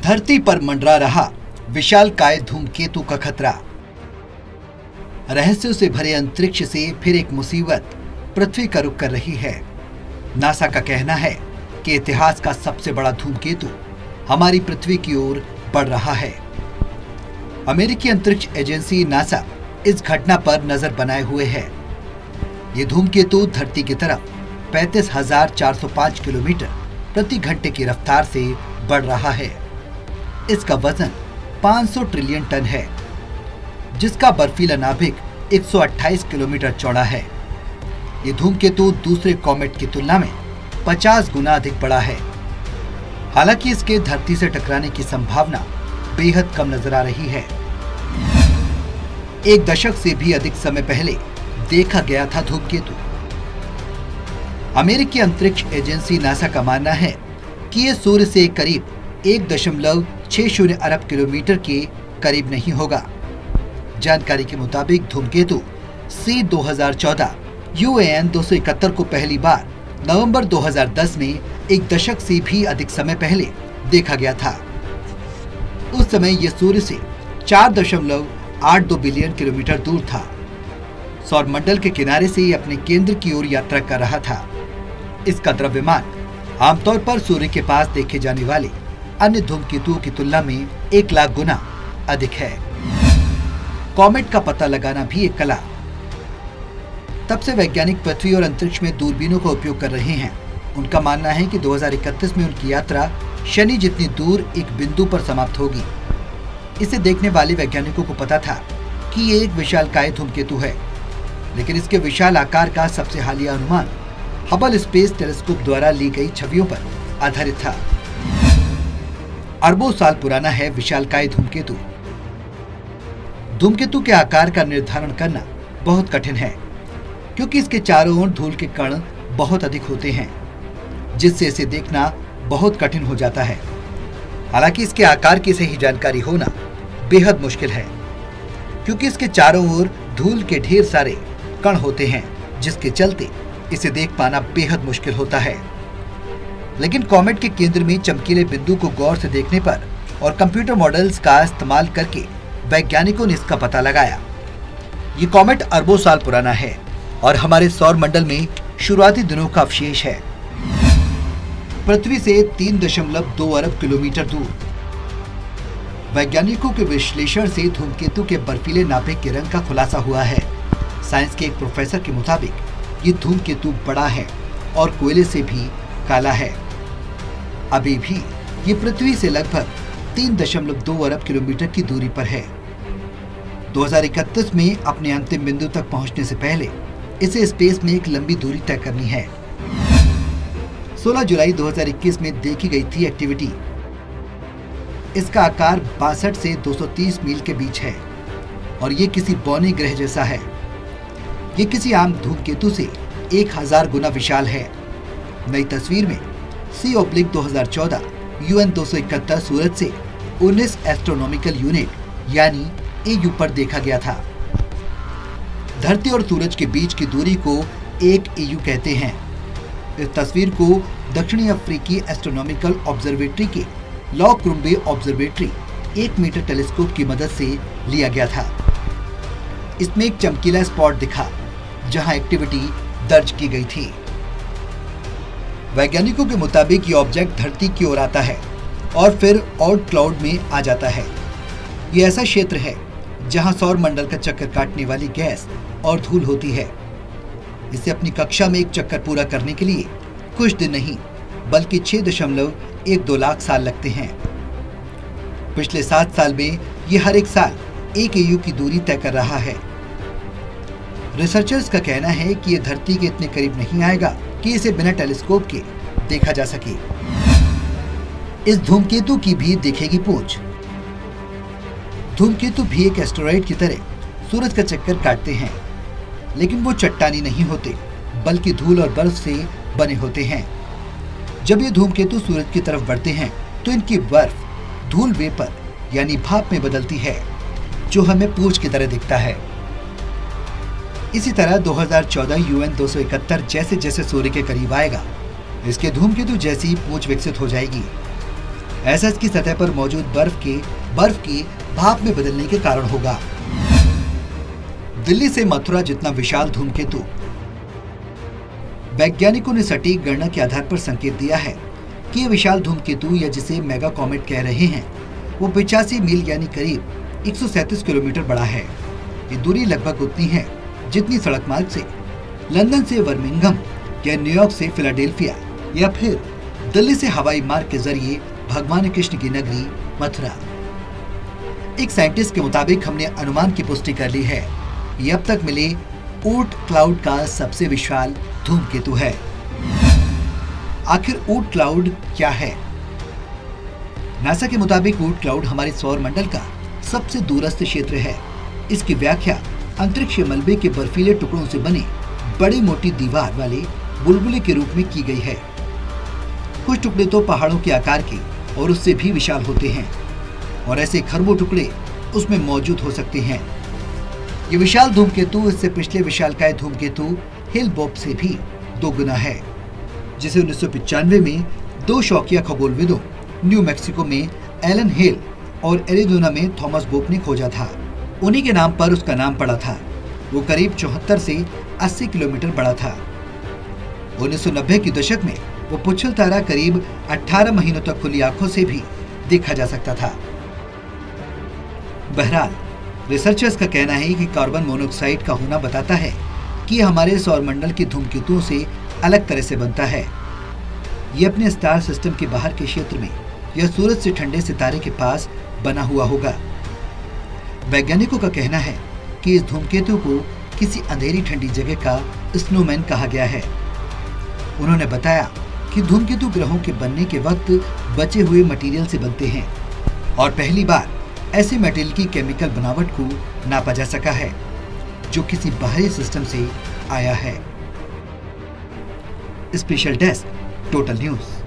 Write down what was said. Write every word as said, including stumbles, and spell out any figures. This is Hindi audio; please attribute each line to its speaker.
Speaker 1: धरती पर मंडरा रहा विशालकाय धूमकेतु का खतरा। रहस्यों से भरे अंतरिक्ष से फिर एक मुसीबत पृथ्वी का रुख कर रही है। नासा का कहना है कि इतिहास का सबसे बड़ा धूमकेतु हमारी पृथ्वी की ओर बढ़ रहा है। अमेरिकी अंतरिक्ष एजेंसी नासा इस घटना पर नजर बनाए हुए है। ये धूमकेतु धरती की तरफ पैंतीस हजार चार सौ पाँच किलोमीटर प्रति घंटे की रफ्तार से बढ़ रहा है। इसका वजन पाँच सौ ट्रिलियन टन है, जिसका बर्फीला नाभिक एक सौ अट्ठाईस किलोमीटर चौड़ा है। ये धूमकेतु दूसरे कॉमेट की तुलना में पचास गुना अधिक बड़ा है। हालांकि इसके धरती से टकराने की संभावना बेहद कम नजर आ रही है। एक दशक से भी अधिक समय पहले देखा गया था धूमकेतु। अमेरिकी अंतरिक्ष एजेंसी नासा का मानना है कि यह सूर्य से करीब एक दशमलव छह शून्य अरब किलोमीटर के करीब नहीं होगा। जानकारी के मुताबिक धूमकेतु सी दो हज़ार चौदह यू ए एन दो सौ इकहत्तर को पहली बार नवंबर दो हज़ार दस में एक दशक से भी अधिक समय पहले देखा गया था। उस समय यह सूर्य से चार दशमलव आठ दो बिलियन किलोमीटर दूर था। सौर मंडल के किनारे से यह अपने केंद्र की ओर यात्रा कर रहा था। इसका द्रव्यमान आमतौर पर सूर्य के पास देखे जाने वाले अन्य धूमकेतुओं की तुलना में एक लाख गुना अधिक है। कॉमेट का पता लगाना भी एक कला। तब से वैज्ञानिक पृथ्वी और अंतरिक्ष में दूरबीनों का उपयोग कर रहे हैं। उनका मानना है कि दो हज़ार इकतीस में उनकी यात्रा शनि जितनी दूर एक बिंदु पर समाप्त होगी। इसे देखने वाले वैज्ञानिकों को पता था कि ये एक विशालकाय धूमकेतु है, लेकिन इसके विशाल आकार का सबसे हालिया अनुमान हबल स्पेस टेलीस्कोप द्वारा ली गई छवियों पर आधारित था। अरबों साल पुराना है विशालकाय धूमकेतु। धूमकेतु के आकार का निर्धारण करना बहुत कठिन है, क्योंकि इसके चारों ओर धूल के कण बहुत अधिक होते हैं, जिससे इसे देखना बहुत कठिन हो जाता है। हालांकि इसके आकार की सही जानकारी होना बेहद मुश्किल है, क्योंकि इसके चारों ओर धूल के ढेर सारे कण होते हैं, जिसके चलते इसे देख पाना बेहद मुश्किल होता है। लेकिन कॉमेट के केंद्र में चमकीले बिंदु को गौर से देखने पर और कंप्यूटर मॉडल्स का इस्तेमाल करके वैज्ञानिकों ने इसका पता लगाया। ये कॉमेट अरबों साल पुराना है और हमारे सौर मंडल में शुरुआती दिनों का अवशेष है। पृथ्वी से तीन दशमलव दो अरब किलोमीटर दूर। वैज्ञानिकों के विश्लेषण से धूमकेतु के बर्फीले नाभिक के रंग का खुलासा हुआ है। साइंस के एक प्रोफेसर के मुताबिक ये धूमकेतु बड़ा है और कोयले से भी काला है। अभी भी ये पृथ्वी से लगभग तीन दशमलव दो अरब किलोमीटर की दूरी पर है। दो हज़ार इकतीस में अपने अंतिम बिंदु तक पहुंचने से पहले इसे स्पेस में एक लंबी दूरी तय करनी है। सोलह जुलाई दो हज़ार इक्कीस में देखी गई थी एक्टिविटी। इसका आकार बासठ से दो सौ तीस मील के बीच है और ये किसी बौने ग्रह जैसा है। ये किसी आम धूमकेतु से एक हजार गुना विशाल है। नई तस्वीर में सी ओब्लिक दो हज़ार चौदह यू एन दो सौ इकहत्तर सूरज से उन्नीस एस्ट्रोनॉमिकल यूनिट यानी ए यू पर देखा गया था। धरती और सूरज के बीच की दूरी को एक ए यू कहते हैं। इस तस्वीर को दक्षिणी अफ्रीकी एस्ट्रोनॉमिकल ऑब्जर्वेटरी के लॉ क्रुम्बे ऑब्जर्वेटरी एक मीटर टेलीस्कोप की मदद से लिया गया था। इसमें एक चमकीला स्पॉट दिखा जहां एक्टिविटी दर्ज की गई थी। वैज्ञानिकों के मुताबिक ये ऑब्जेक्ट धरती की ओर आता है और फिर ऑर्ट क्लाउड में आ जाता है। ये ऐसा क्षेत्र है जहां सौर मंडल का चक्कर काटने वाली गैस और धूल होती है। इसे अपनी कक्षा में एक चक्कर पूरा करने के लिए कुछ दिन नहीं बल्कि छह दशमलव एक दो लाख साल लगते हैं। पिछले सात साल में ये हर एक साल एक ए यू की दूरी तय कर रहा है। रिसर्चर्स का कहना है कि यह धरती के इतने करीब नहीं आएगा कि इसे बिना टेलीस्कोप के देखा जा सके। इस धूमकेतु की भी दिखेगी पूंछ। धूमकेतु भी एक एस्टेरॉइड की तरह सूरज का चक्कर काटते हैं, लेकिन वो चट्टानी नहीं होते बल्कि धूल और बर्फ से बने होते हैं। जब ये धूमकेतु सूरज की तरफ बढ़ते हैं तो इनकी बर्फ धूल वेपर यानी भाप में बदलती है, जो हमें पूंछ की तरह दिखता है। इसी तरह दो हज़ार चौदह यू एन दो सौ इकहत्तर जैसे जैसे सूर्य के करीब आएगा, इसके धूमकेतु जैसी पूंछ विकसित हो जाएगी। ऐसा इसकी सतह पर मौजूद बर्फ के बर्फ की भाप में बदलने के कारण होगा। दिल्ली से मथुरा जितना विशाल धूमकेतु। वैज्ञानिकों ने सटीक गणना के आधार पर संकेत दिया है कि यह विशाल धूमकेतु या जिसे मेगा कॉमेट कह रहे हैं वो पिचासी मील यानी करीब एक सौ सैंतीस किलोमीटर बड़ा है। ये दूरी लगभग उतनी है जितनी सड़क मार्ग से लंदन से बर्मिंघम या न्यूयॉर्क से फिलाडेल्फिया या फिर दिल्ली से हवाई मार्ग के जरिए भगवान कृष्ण की नगरी मथुरा। एक साइंटिस्ट के मुताबिक हमने अनुमान की पुष्टि कर ली है, ये अब तक मिले ऊट क्लाउड का सबसे विशाल धूमकेतु है। आखिर ऊट क्लाउड क्या है? नासा के मुताबिक ऊट क्लाउड हमारे सौर मंडल का सबसे दूरस्थ क्षेत्र है। इसकी व्याख्या अंतरिक्ष मलबे के बर्फीले टुकड़ों से बने बड़ी मोटी दीवार वाले बुलबुले के रूप में की गई है। कुछ टुकड़े तो पहाड़ों के आकार के और उससे भी विशाल होते हैं और ऐसे खरबों टुकड़े उसमें मौजूद हो सकते हैं। ये विशाल धूमकेतु इससे पिछले विशालकाय धूमकेतु हिल बॉब से भी दो गुना है, जिसे उन्नीस सौ पिचानवे में दो शौकिया खगोलविदों न्यू मैक्सिको में एलन हेल और एरिजोना में थॉमस बोप ने खोजा था। उन्हीं के नाम पर उसका नाम पड़ा था। वो करीब चौहत्तर से अस्सी किलोमीटर बड़ा था। उन्नीस सौ नब्बे के दशक में वो पुच्छल तारा करीब अठारह महीनों तक खुली आंखों से भी देखा जा सकता था। बहरहाल रिसर्चर्स का कहना है कि कार्बन मोनोऑक्साइड का होना बताता है कि हमारे सौरमंडल के धूमकेतुओं से अलग तरह से बनता है। ये अपने स्टार सिस्टम के बाहर के क्षेत्र में या सूरज से ठंडे सितारे के पास बना हुआ होगा। वैज्ञानिकों का कहना है कि इस धूमकेतु को किसी अंधेरी ठंडी जगह का स्नोमैन कहा गया है। उन्होंने बताया कि धूमकेतु ग्रहों के बनने के वक्त बचे हुए मटेरियल से बनते हैं और पहली बार ऐसे मटेरियल की केमिकल बनावट को नापा जा सका है जो किसी बाहरी सिस्टम से आया है। Special desk, total news.